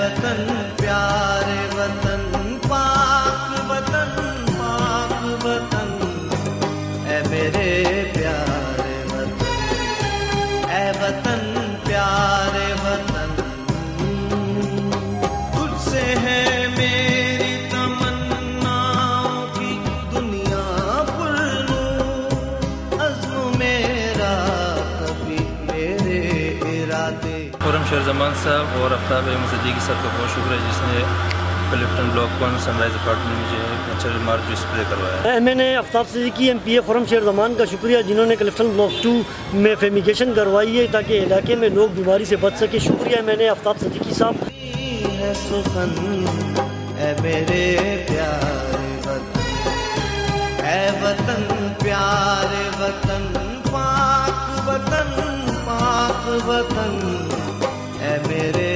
वतन प्यारे वतन पाक वतन पाक वतन, ऐ मेरे प्यारे वतन, ऐ वतन प्यारे वतन। तुझसे है मेरी तमन्नाओं की दुनिया पुरनूर, अज़्म मेरा कभी मेरे इरादे। खुर्रम शेर ज़मान साहब और आफ्ताब अहमद सिद्दीकी साहब का बहुत शुक्र है जिसने क्लिफ्टन ब्लॉक 1 सनराइज अपार्टमेंट में जो है नेचुरल मार्क जो स्प्रे करवाया। मैंने आफ्ताब सिद्दीकी MPA खुर्रम शेर ज़मान का शुक्रिया जिन्होंने क्लिफ्टन ब्लॉक 2 में फेमिगेशन करवाई है ताकि इलाके में लोग बीमारी से बच सके। शुक्रिया मैंने आफ्ताब सिद्दीकी साहब। सुखन ऐ मेरे प्यारे वतन, ऐ वतन प्यारे वतन पाक वतन पाक वतन, ऐ मेरे